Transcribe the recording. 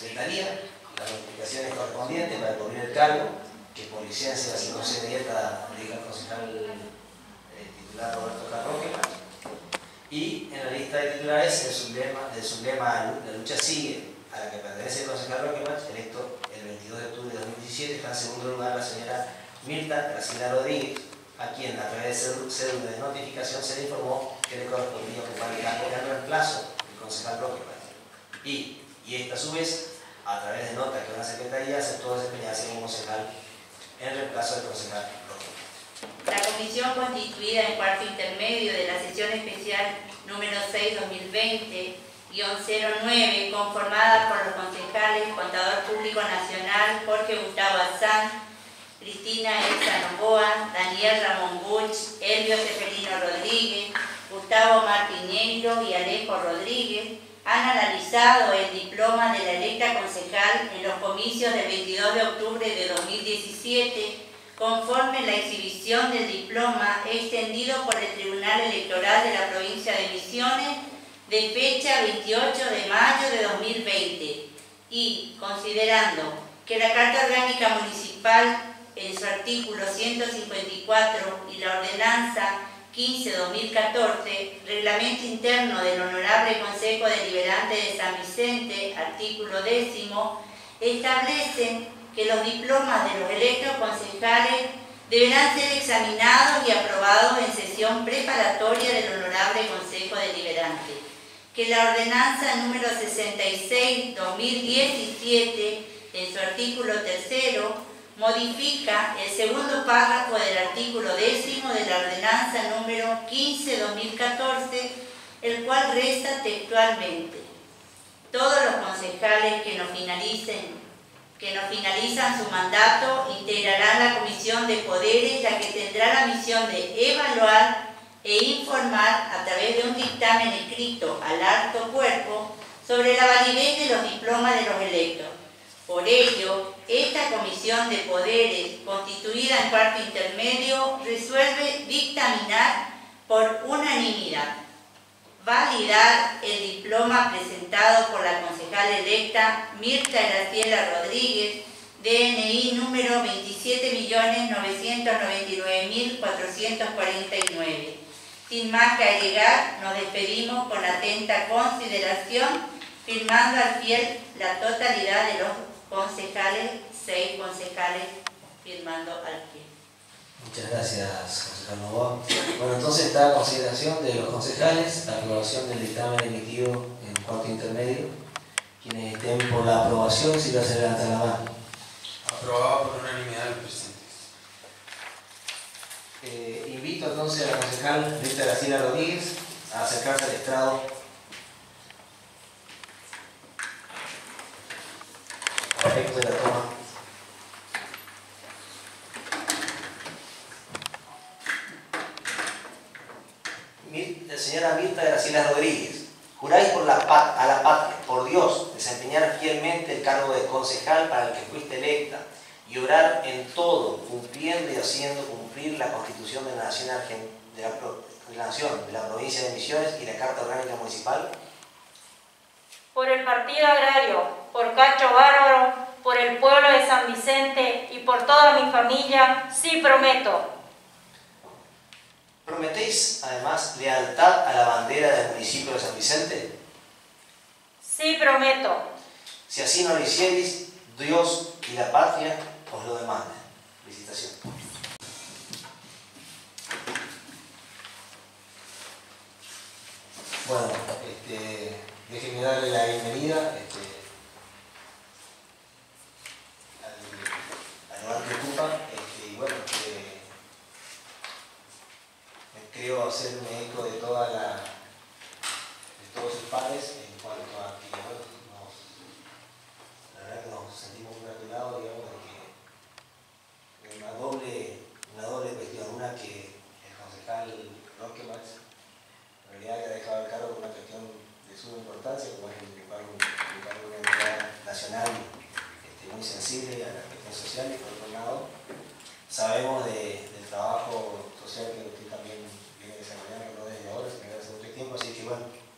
secretaría las notificaciones correspondientes para cubrir el cargo, que por licencia si no se dieta deja el concejal titular Roberto Carroque. Y en la lista de titulares el sublema La lucha sigue, a la que pertenece el concejal Roquemach, electo el 22 de octubre de 2017, está en segundo lugar la señora Mirta Graciela Rodríguez, a quien a través de cédula de notificación se le informó que le correspondía ocupar el cargo de reemplazo del concejal Roquemach. Y esta a su vez, a través de nota que una secretaría aceptó desempeñarse como concejal en reemplazo del concejal Roquemach. La comisión constituida en cuarto intermedio de la sesión especial número 6-2020-09, conformada por los concejales Contador Público Nacional Jorge Gustavo Azán, Cristina Elsa Novoa, Daniel Ramón Buch, Elvio Seferino Rodríguez, Gustavo Martineiro y Alejo Rodríguez, han analizado el diploma de la electa concejal en los comicios del 22 de octubre de 2017, conforme la exhibición del diploma extendido por el Tribunal Electoral de la provincia de Misiones de fecha 28 de mayo de 2020 y considerando que la Carta Orgánica Municipal en su artículo 154 y la Ordenanza 15-2014, Reglamento Interno del Honorable Consejo Deliberante de San Vicente, artículo 10, establecen que los diplomas de los electos concejales deberán ser examinados y aprobados en sesión preparatoria del Honorable Consejo Deliberante, que la Ordenanza número 66-2017, en su artículo 3, modifica el segundo párrafo del artículo 10 de la Ordenanza número 15-2014, el cual reza textualmente: todos los concejales que no finalizan su mandato integrarán la Comisión de Poderes, la que tendrá la misión de evaluar e informar a través de un dictamen escrito al alto cuerpo sobre la validez de los diplomas de los electos. Por ello, esta Comisión de Poderes, constituida en cuarto intermedio, resuelve dictaminar por unanimidad validar el diploma presentado por la concejal electa Mirta Graciela Rodríguez, DNI número 27.999.449. Sin más que agregar, nos despedimos con atenta consideración, firmando al fiel la totalidad de los concejales, 6 concejales firmando al fiel. Muchas gracias, concejal Novoa. Bueno, entonces está a consideración de los concejales la aprobación del dictamen emitido en cuarto intermedio. Quienes estén por la aprobación, si lo hacen levantar la mano. Aprobado por unanimidad de los presentes. Invito entonces a la concejal Mirta Graciela Rodríguez a acercarse al estrado. A efectos de la toma. Señora Mirta Graciela Rodríguez, juráis a la patria, por Dios, desempeñar fielmente el cargo de concejal para el que fuiste electa y obrar en todo, cumpliendo y haciendo cumplir la Constitución de la Nación de la provincia de Misiones y la Carta Orgánica Municipal. Por el Partido Agrario, por Cacho Bárbaro, por el pueblo de San Vicente y por toda mi familia, sí prometo. ¿Prometéis, además, lealtad a la bandera del municipio de San Vicente? Sí, prometo. Si así no lo hicierais, Dios y la patria os lo demandan. Felicitaciones. Bueno, déjenme darle la bienvenida al lugar que ocupa, y bueno, creo hacerme eco de todos sus pares en cuanto a que, bueno, la verdad que nos sentimos congratulados, digamos, de que una doble cuestión. Una, que el concejal Roquemach en realidad haya dejado el cargo por una cuestión de suma importancia, como es ocupar una entidad nacional muy sensible a la cuestión social, y por otro lado sabemos del trabajo social que usted también viene desarrollando no desde ahora, sino desde hace mucho tiempo, así que bueno,